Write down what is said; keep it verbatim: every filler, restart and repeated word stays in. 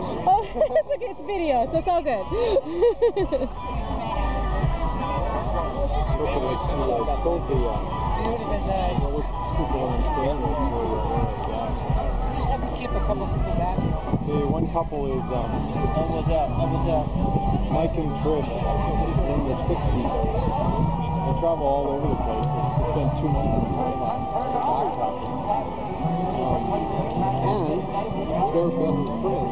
Oh, it's okay, it's video, so it's all good. Just have to keep a couple people back. The one couple is um, Elbows out, elbows out. Mike and Trish in their sixties. They travel all over the place just to spend two months at a time on backpacking. Um, and their best friend